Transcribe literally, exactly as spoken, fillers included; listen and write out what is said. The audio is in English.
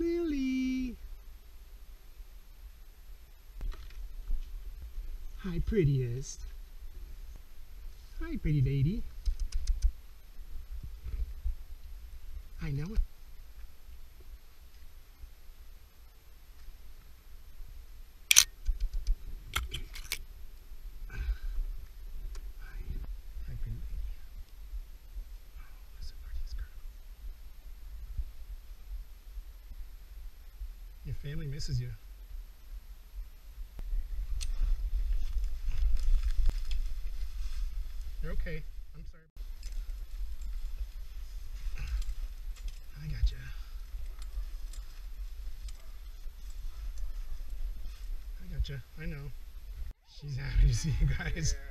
Lily. Hi, prettiest. Hi, pretty lady. I know it. Hi, pretty lady. Oh, that's the prettiest girl. Your family misses you. You're okay. I'm sorry. I got you. I got you. I know. She's happy to see you guys. Yeah.